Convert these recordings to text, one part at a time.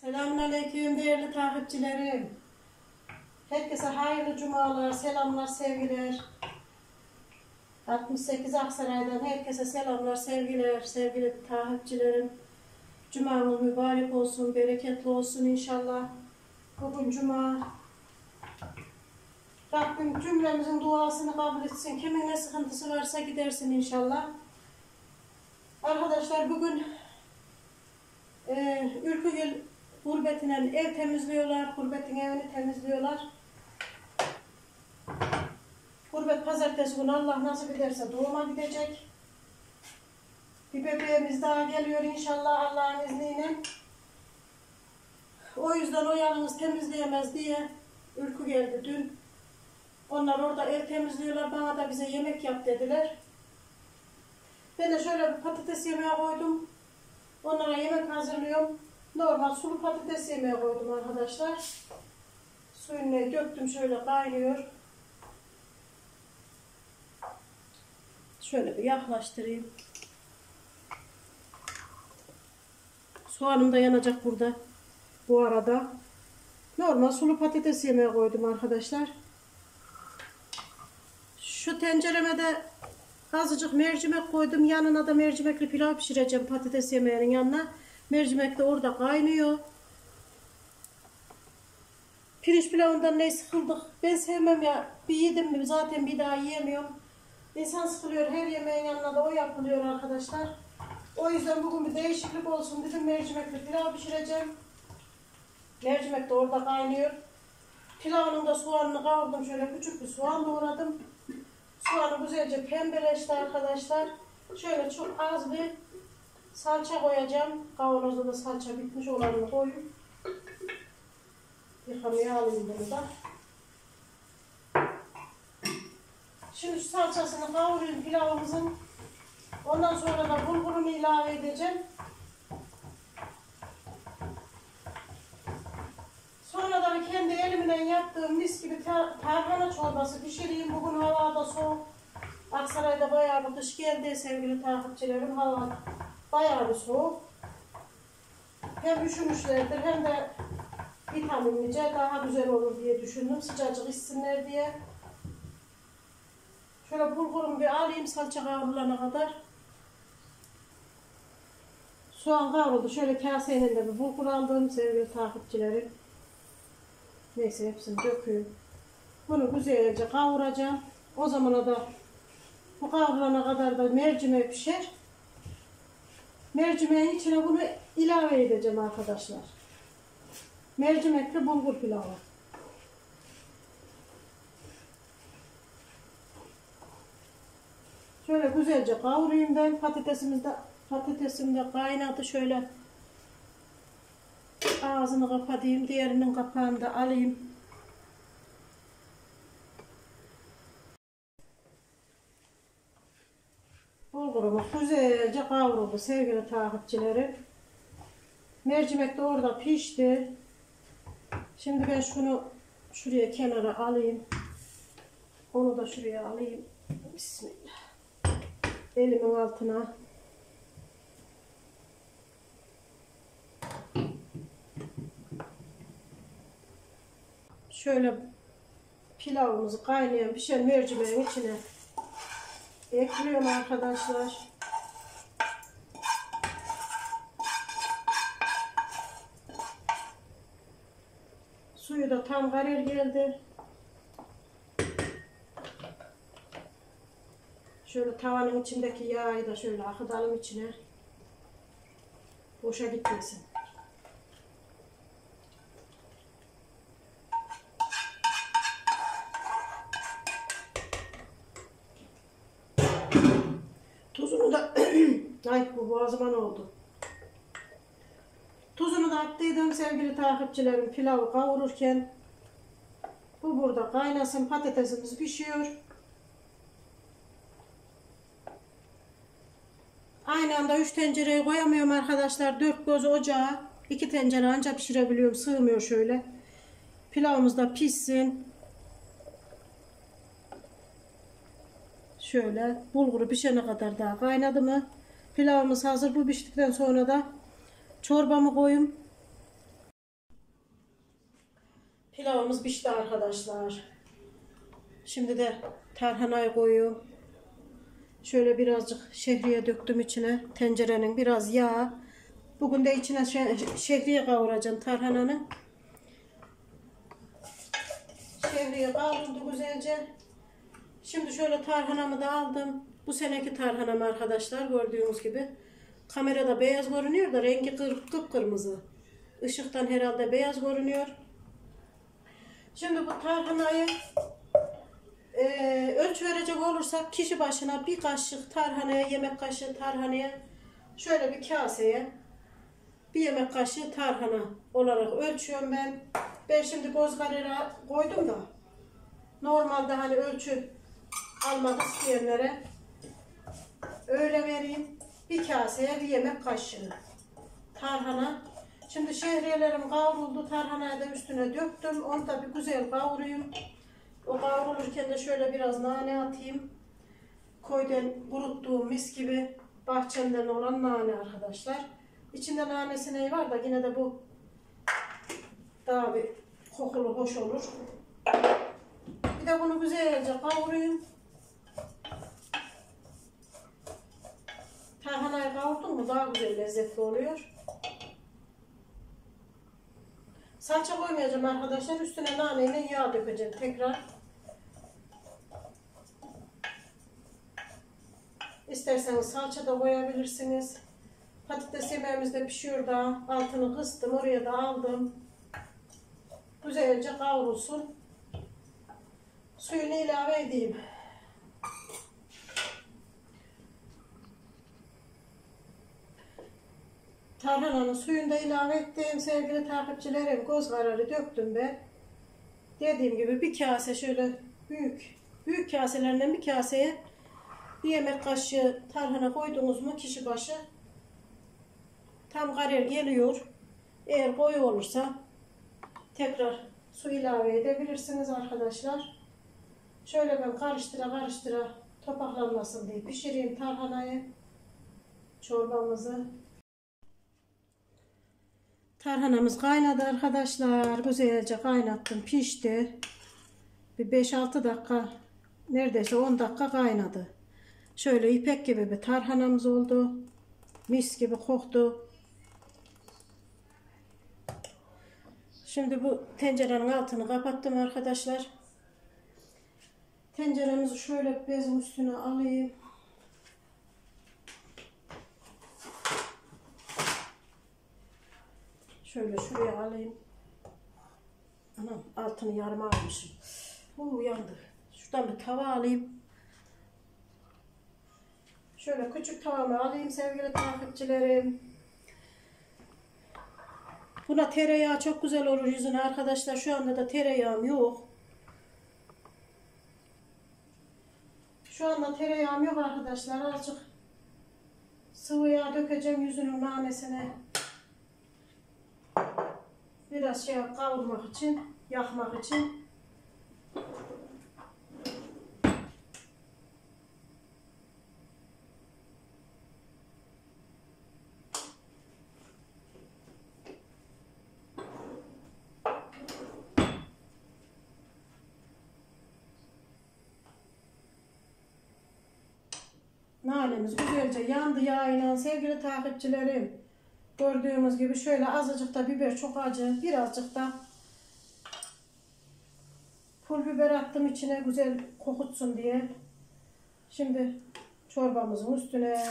Selamünaleyküm değerli takipçilerim. Herkese hayırlı cumalar, selamlar, sevgiler. 68 Aksaray'dan herkese selamlar, sevgiler, sevgili takipçilerim. Cumanız mübarek olsun, bereketli olsun inşallah. Bugün cuma. Rabbim cümlemizin duasını kabul etsin. Kimin ne sıkıntısı varsa gidersin inşallah. Arkadaşlar bugün Ülkügül gurbetine ev temizliyorlar. Gurbetin evini temizliyorlar. Gurbet pazartesi günü Allah nasip ederse doğuma gidecek. Bir bebeğimiz daha geliyor inşallah Allah'ın izniyle. O yüzden o yalnız temizleyemez diye Ülkü geldi dün. Onlar orada ev temizliyorlar. Bana da bize yemek yap dediler. Ben de şöyle bir patates yemeğe koydum. Onlara yemek hazırlıyorum. Normal sulu patates yemeğe koydum arkadaşlar. Suyunu döktüm, şöyle kaynıyor. Şöyle bir yaklaştırayım. Soğanım da yanacak burada. Bu arada normal sulu patates yemeğe koydum arkadaşlar. Şu tencereme de azıcık mercimek koydum. Yanına da mercimekli pilav pişireceğim patates yemeğinin yanına. Mercimek de orada kaynıyor. Pirinç pilavından ne sıkıldık. Ben sevmem ya. Bir yedim mi zaten bir daha yiyemiyorum. İnsan sıkılıyor. Her yemeğin yanına da o yapılıyor arkadaşlar. O yüzden bugün bir değişiklik olsun dedim. Mercimekli pilav pişireceğim. Mercimek de orada kaynıyor. Pilavının da soğanını kavurdum. Şöyle küçük bir soğan doğradım. Soğanı güzelce pembeleşti arkadaşlar. Şöyle çok az bir salça koyacağım. Kavanozda da salça bitmiş olanını koyayım. Yıkamaya alayım bunu da. Şimdi şu salçasını kavurayım pilavımızın. Ondan sonra da bulgurunu ilave edeceğim. Sonra da bir kendi elimle yaptığım mis gibi tarhana çorbası pişireyim. Bugün hava da soğuk. Aksaray'da bayağı bir kış geldi sevgili takipçilerim. Hava bayağı bir soğuk. Hem üşümüşlerdir hem de vitaminlice daha güzel olur diye düşündüm. Sıcacık içsinler diye. Şöyle bulgurumu bir alayım salça kavrulana kadar. Soğan kavruldu. Şöyle kaseyle de bir bulgur aldım sevgili takipçilerim. Neyse hepsini döküyorum. Bunu güzelce kavuracağım. O zamana da bu kavrulana kadar da mercimeği pişer. Mercimeğin içine bunu ilave edeceğim arkadaşlar. Mercimekli bulgur pilavı. Şöyle güzelce kavurayım ben. Patatesim de kaynadı. Şöyle ağzını kapatayım. Diğerinin kapağını da alayım. Bulgurumuz güzelce kavruldu sevgili takipçilerim. Mercimek de orada pişti. Şimdi ben şunu şuraya kenara alayım. Onu da şuraya alayım. Bismillah. Elimin altına. Şöyle pilavımızı kaynayan pişen mercimeğin içine ekliyorum arkadaşlar. Suyu da tam karar geldi. Şöyle tavanın içindeki yağı da şöyle akıtalım içine. Boşa gitmesin. Tuzunu da ay bu boğazıma ne oldu? Tuzunu da attıydım sevgili takipçilerim pilavı kavururken. Bu burada kaynasın, patatesimiz pişiyor. Aynı anda 3 tencereye koyamıyorum arkadaşlar. 4 göz ocağa 2 tencere ancak pişirebiliyorum. Sığmıyor şöyle. Pilavımız da pişsin. Şöyle bulguru pişene kadar daha kaynadı mı? Pilavımız hazır. Bu piştikten sonra da çorbamı koyayım. Pilavımız pişti arkadaşlar. Şimdi de tarhanayı koyuyorum. Şöyle birazcık şehriye döktüm içine. Tencerenin biraz yağ. Bugün de içine şehriye kavuracağım tarhananın. Şehriye kavruldu güzelce. Şimdi şöyle tarhanamı da aldım. Bu seneki tarhanam arkadaşlar, gördüğünüz gibi. Kamerada beyaz görünüyor da rengi kıpkırmızı. Işıktan herhalde beyaz görünüyor. Şimdi bu tarhanayı ölçü verecek olursak kişi başına bir kaşık tarhanaya, yemek kaşığı tarhanaya, şöyle bir kaseye bir yemek kaşığı tarhana olarak ölçüyorum ben. Ben şimdi göz kararı koydum da normalde hani ölçü almak isteyenlere öyle vereyim. Bir kaseye bir yemek kaşığı tarhana. Şimdi şehriyelerim kavruldu. Tarhanayı da üstüne döktüm. Onu da bir güzel kavurayım. O kavrulurken de şöyle biraz nane atayım. Koydan kuruttuğum mis gibi bahçemden olan nane arkadaşlar. İçinde nanesi ne var da yine de bu daha bir kokulu hoş olur. Bir de bunu güzelce kavurayım. Tarhanayı kavurdum mu daha güzel lezzetli oluyor. Salça koymayacağım arkadaşlar. Üstüne naneyle yağ dökeceğim tekrar. İsterseniz salça da koyabilirsiniz. Patates yemeğimiz de pişiyor da altını kıstım. Oraya da aldım. Güzelce kavrulsun. Suyunu ilave edeyim. Tarhananın suyunu da ilave ettim. Sevgili takipçilerim, göz kararı döktüm ben. Dediğim gibi bir kase şöyle büyük kaselerinden bir kaseye bir yemek kaşığı tarhana koydunuz mu kişi başı tam karar geliyor. Eğer koyu olursa tekrar su ilave edebilirsiniz arkadaşlar. Şöyle ben karıştıra topaklanmasın diye pişireyim tarhanayı, çorbamızı. Tarhanamız kaynadı arkadaşlar. Güzelce kaynattım, pişti. Bir 5-6 dakika, neredeyse 10 dakika kaynadı. Şöyle ipek gibi bir tarhanamız oldu. Mis gibi koktu. Şimdi bu tencerenin altını kapattım arkadaşlar. Tenceremizi şöyle bezin üstüne alayım. Şöyle şuraya alayım. Anam, altını yarım almışım. Yandı. Şuradan bir tava alayım. Şöyle küçük tavamı alayım sevgili takipçilerim. Buna tereyağı çok güzel olur yüzüne arkadaşlar. Şu anda da tereyağım yok. Şu anda tereyağım yok arkadaşlar. Azıcık sıvı yağ dökeceğim yüzünün nanesine. Biraz kavurmak için, yakmak için. Nanemiz güzelce yandı yağıyla sevgili takipçilerim. Gördüğümüz gibi şöyle azıcık da biber, çok acı, birazcık da pul biber attım içine güzel kokutsun diye. Şimdi çorbamızın üstüne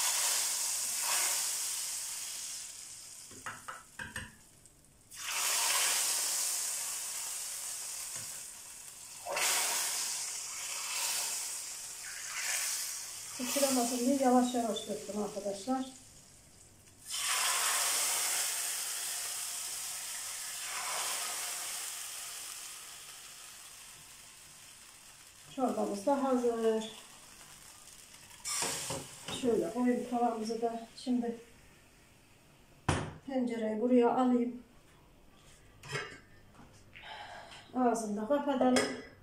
sıçramasın diye yavaş yavaş döktüm arkadaşlar. Çorbamız da hazır. Şöyle koyayım tavamızı da. Şimdi tencereyi buraya alayım. Ağzını da kapatalım.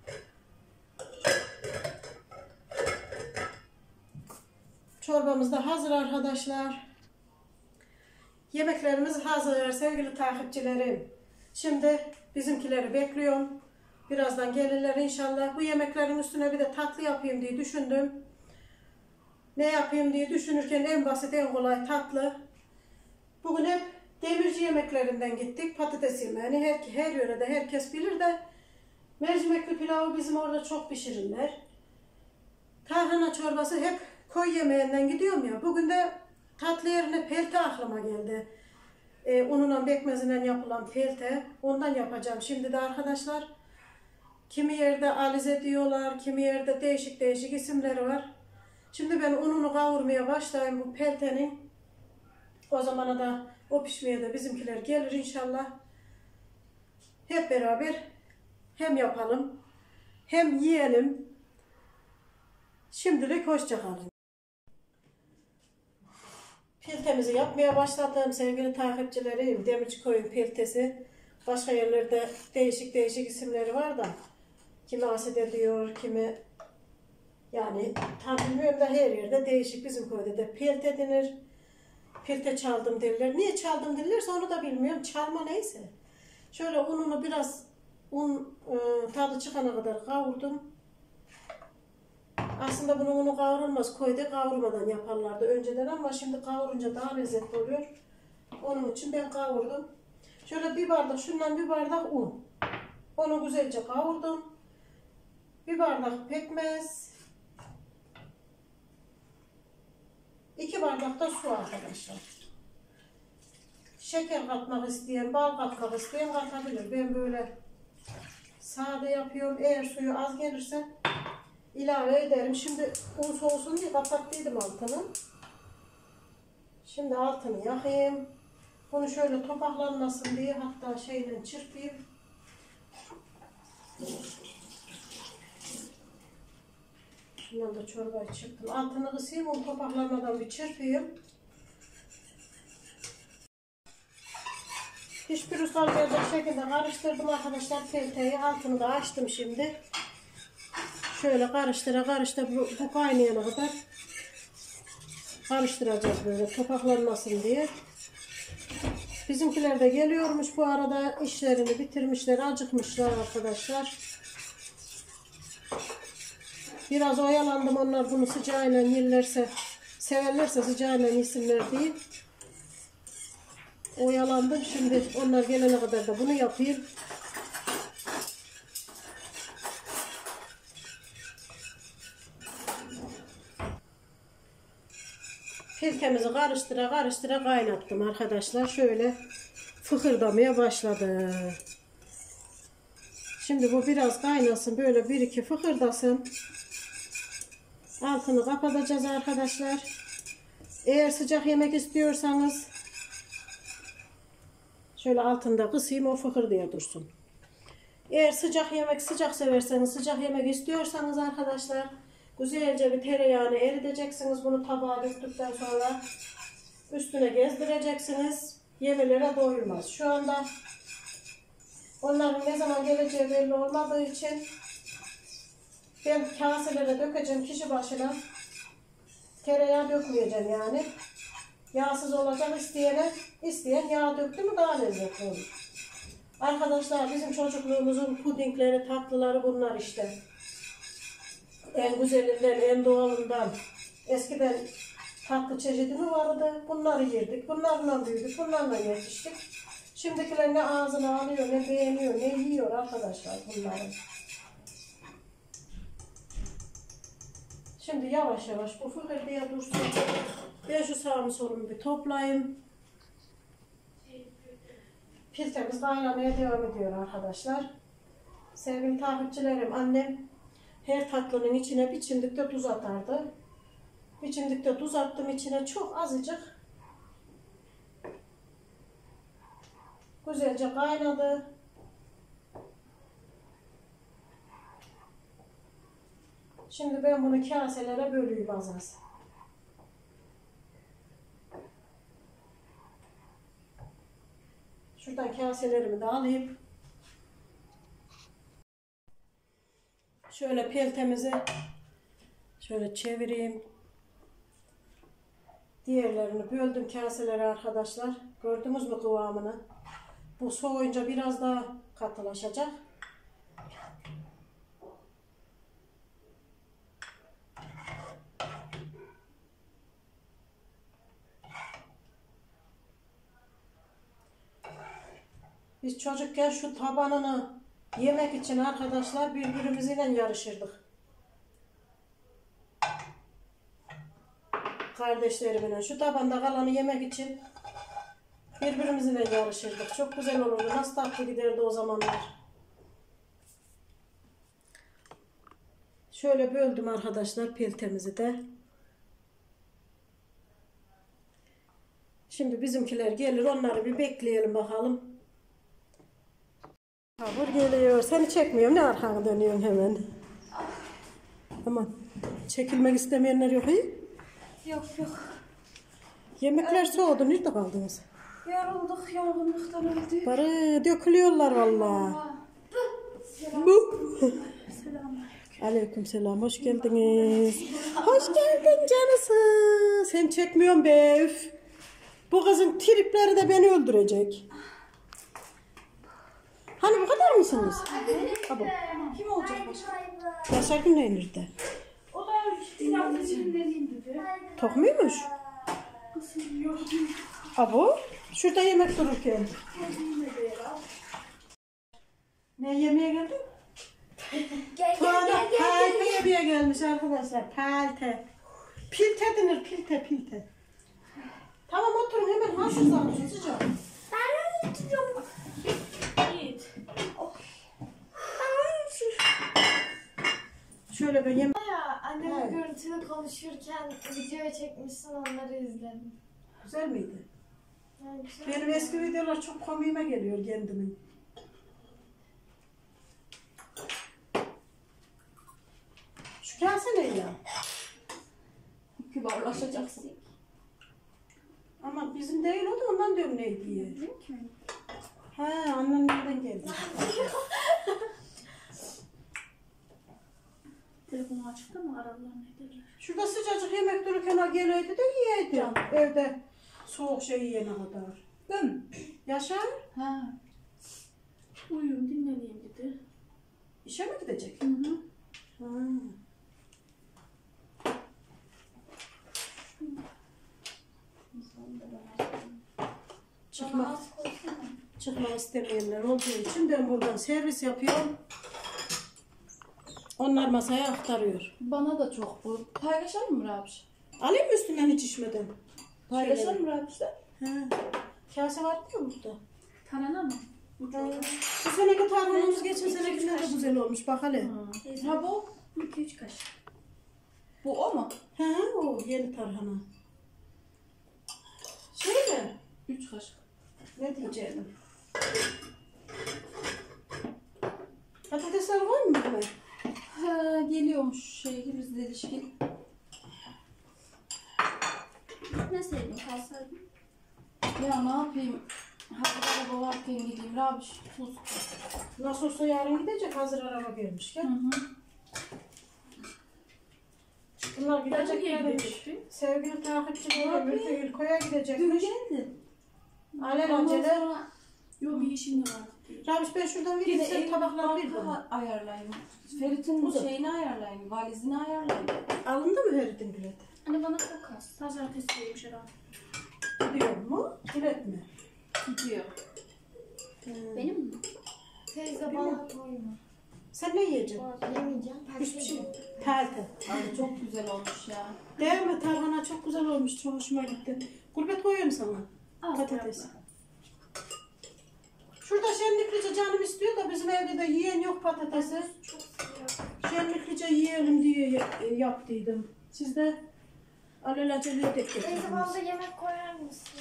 Çorbamız da hazır arkadaşlar. Yemeklerimiz hazır sevgili takipçilerim. Şimdi Bizimkileri bekliyorum. Birazdan gelirler inşallah. Bu yemeklerin üstüne bir de tatlı yapayım diye düşündüm. Ne yapayım diye düşünürken en basit en kolay tatlı. Bugün hep demirci yemeklerinden gittik. Patates yemeğini her yörede herkes bilir de mercimekli pilavı bizim orada çok pişirirler. Tarhana çorbası hep koy yemeğinden gidiyorum ya. Bugün de tatlı yerine pelte aklıma geldi. Ununla pekmezinden yapılan pelte. Ondan yapacağım şimdi de arkadaşlar. Kimi yerde alize diyorlar, kimi yerde değişik değişik isimleri var. Şimdi ben ununu kavurmaya başlayayım bu peltenin. O zamana da o pişmeye de bizimkiler gelir inşallah. Hep beraber hem yapalım hem yiyelim. Şimdilik hoşça kalın. Peltemizi yapmaya başladım sevgili takipçilerim. Demircikoyun peltesi. Başka yerlerde değişik değişik isimleri var da. Kimi aside diyor, kimi yani tam bilmiyorum da her yerde değişik. Bizim köyde de pelte denir. Pelte çaldım derler. Niye çaldım derler onu da bilmiyorum. Çalma neyse. Şöyle ununu biraz tadı çıkana kadar kavurdum. Aslında bunun unu kavrulmaz. Köyde kavurmadan yaparlardı önceden ama şimdi kavurunca daha lezzetli oluyor. Onun için ben kavurdum. Şöyle bir bardak, şundan bir bardak un. Onu güzelce kavurdum. Bir bardak pekmez. 2 bardak da su arkadaşlar. Şeker katmak isteyen, bal katmak isteyen katabilir. Ben böyle sade yapıyorum. Eğer suyu az gelirse ilave ederim. Şimdi un soğusun diye kapattıydım altını. Şimdi altını yakayım. Bunu şöyle topaklanmasın diye hatta şeyle çırpayım. Şundan da çorbayı çırptım. Altını kısayım, onu topaklanmadan bir çırpayım. Hiç pürüz kalmayacak şekilde karıştırdım arkadaşlar pelteyi. Altını da açtım şimdi. Şöyle karıştıra bu kaynayana kadar karıştıracağız böyle topaklanmasın diye. Bizimkiler de geliyormuş bu arada, işlerini bitirmişler, acıkmışlar arkadaşlar. Biraz oyalandım, onlar bunu sıcağıyla yerlerse, severlerse sıcağıyla yesinler diye. Oyalandım, şimdi onlar gelene kadar da bunu yapayım. Peltemizi karıştıra kaynattım arkadaşlar. Şöyle fıkırdamaya başladı. Şimdi bu biraz kaynasın. Böyle 1-2 fıkırdasın. Altını kapatacağız arkadaşlar. Eğer sıcak yemek istiyorsanız şöyle altında kısayım, o fıkırdıya dursun. Eğer sıcak severseniz, sıcak yemek istiyorsanız arkadaşlar güzelce bir tereyağını eriteceksiniz. Bunu tabağa döktükten sonra üstüne gezdireceksiniz. Yemelere doyulmaz. Şu anda onların ne zaman geleceği belli olmadığı için ben kaselere dökeceğim, kişi başına tereyağı dökmeyeceğim yani. Yağsız olacak, isteyen yağ döktü mü daha lezzetli olur. Arkadaşlar bizim çocukluğumuzun pudingleri, tatlıları bunlar işte. En güzelinden, en doğalından. Eskiden tatlı çeşidi mi vardı? Bunları yerdik, bunlarla büyüdük, bunlarla yetiştik. Şimdikiler ne ağzına alıyor, ne beğeniyor, ne yiyor arkadaşlar bunları. Şimdi yavaş yavaş bu fıkırdıya dursun. Ben şu sağımı solumu bir toplayayım. Peltemiz kaynamaya devam ediyor arkadaşlar. Sevgili takipçilerim, annem her tatlının içine bir çimdik tuz atardı. Bir çimdik tuz attım içine, çok azıcık. Güzelce kaynadı. Şimdi ben bunu kaselere bölüyüm az az. Şuradan kaselerimi de alayım. Şöyle peltemizi şöyle çevireyim. Diğerlerini böldüm kaselere arkadaşlar. Gördünüz mü kıvamını? Bu soğuyunca biraz daha katılaşacak. Biz çocukken şu tabanını yemek için arkadaşlar birbirimizle yarışırdık. Kardeşlerimle şu tabanda kalanı yemek için birbirimizle yarışırdık. Çok güzel olurdu. Nasıl tatlı giderdi o zamanlar. Şöyle böldüm arkadaşlar piltemizi de. Şimdi bizimkiler gelir, onları bir bekleyelim bakalım. Hamur geliyor. Seni çekmiyorum. Ne arkana dönüyorsun hemen? Aman. Çekilmek istemeyenler yok iyi. Yok. Yemekler soğudu. Nerede kaldınız? Yorulduk, yorgunluktan öldük. Barı dökülüyorlar vallahi. Bu. Selamlar. Aleyküm selam. Hoş geldiniz. Hoş geldin canısı. Sen çekmiyorsun be. Üf. Bu kızın tripleri de beni öldürecek. Hani bu kadar mısınız? Abo. Kim olacak başka? Yaşar Güney nerede? O da yardımcının dedi. Tok muymuş? Yok. Abo. Şurada yemek dururken. Ne yemeye geldin? Gel. Pelte yemeye gelmiş arkadaşlar. Pelte. Pilte denir. Pilte. Tamam oturun hemen haşır zaten sıcak. Ben oturuyorum. Git. Şöyle bir yemek. Ya annemle Evet. görüntülü konuşurken videoya çekmişsin, onları izledim. Güzel miydi? Yani güzel. Benim eski videolar çok komiğime geliyor kendimin. Şu kase ne ya? Kibarlaşacaksın. Ama bizim değil o da ondan diyorum ne diye. Ha annen nereden geldi? Telefonu açıkta mı aradılar ne dediler? Şurada sıcacık yemek dururken o geleydi de yiyeydi. Canım. Evde soğuk şey yiyene kadar. Ben. Yaşar Ha. Uyuyun dinleneyim dedi. işe mi gidecek? Hı. Ha. Çıkmak istemeyenler olduğu için ben buradan servis yapıyorum. Onlar masaya aktarıyor. Bana da çok bu. Paylaşalım mı Rabiş? Alayım mı üstünden hiç içmeden? Paylaşalım mı Rabiş'le? Ha. Kase var mı burada? Tarhana mı? Bu seneki tarhanamız geçen senekinden de güzel olmuş. Bak hele. Ha bu? 2-3 kaşık. Bu o mu? Ha o yeni tarhana. Şey mi? 3 kaşık. Ne diyeceğim? Patatesler var mı hemen? Ha geliyormuş şey bizde ilişkin. Ne sevdin, kalsaydın? Ya ne yapayım? Hazır araba varken gideyim. Rabiş tuz. Nasıl olsa yarın gidecek hazır araba gelmişken. Bunlar gideceklermiş. Sevgili takipçilerim Ülko'ya Dün gidecekmiş. geldi. Alelacele. Yok bir işim de var. Rabiş ben şuradan vereyim sen tabakları ver bana. Ayarlayın. Ferit'in Budur. şeyini ayarlayın. Valizini ayarlayın. Alındı mı Ferit'in bilet? Anne bana çok az. Pazartesiymiş herhalde. Gidiyor mu? Bilet mi? Gidiyor. Benim mi? Teyze bana koyma. Sen ne yiyeceksin? Yemeyeceğim. Hiçbir şey. Pelte. Ay çok güzel olmuş ya. Değil mi? Tarhana çok güzel olmuş. Çok hoşuma gitti. Gurbet koyuyorum sana. Patates. Şurada şenliklice canım istiyor da bizim evde de yiyen yok patatesi. Çok sıcak. Şenliklice yiyelim diye yaptıydım. Siz de alelacele tek Teyze getirdiniz. bana da yemek koyar mısın?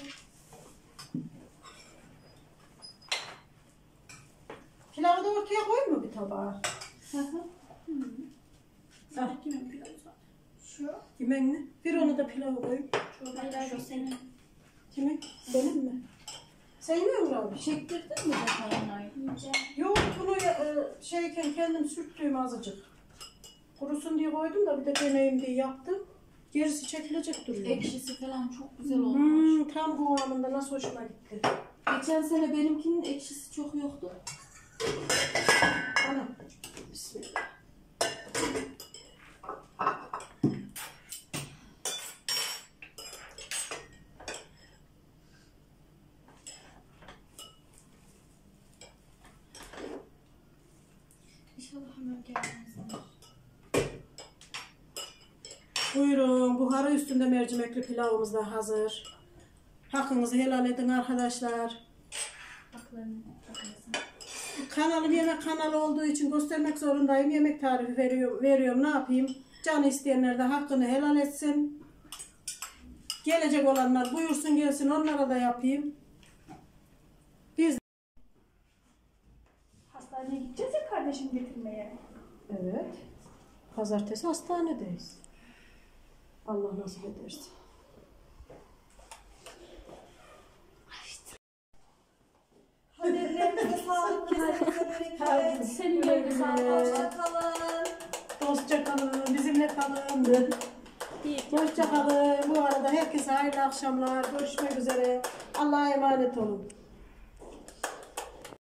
Pilavı da ortaya koyayım mı bir tabağa? Al. Kimin pilavı zaten? Şu. Kimin ne? Bir onu da pilava koyayım. Hayır, o senin. Kimin? Benim mi? Sen yemiyor musun abi? Çektirdin mi zaten? Yiyeceğim. Yok bunu şeyken kendim sürttüğüm azıcık. Kurusun diye koydum da bir de deneyim diye yaptım. Gerisi çekilecek duruyor. Ekşisi falan çok güzel olmuş. Tam kıvamında nasıl hoşuma gitti. Geçen sene benimkinin ekşisi çok yoktu. Anam. Bismillah. İnşallah hemen gelmezler. Buyurun, buharı üstünde mercimekli pilavımız da hazır. Hakkınızı helal edin arkadaşlar. Haklarını takmasın. Kanalım yemek kanalı olduğu için göstermek zorundayım. Yemek tarifi veriyorum. Ne yapayım? Canı isteyenler de hakkını helal etsin. Gelecek olanlar buyursun gelsin, onlara da yapayım. Biz Hastaneye gideceğiz ya kardeşim getirmeye. evet. Pazartesi hastanedeyiz. Allah nasip ederse. Hadi ellerinize sağlık. Hadi. Senin de sağlık. Hoşçakalın. Dostça kalın, bizimle kalın. Hoşça kalın. Bu arada herkese hayırlı akşamlar. Görüşmek üzere. Allah'a emanet olun.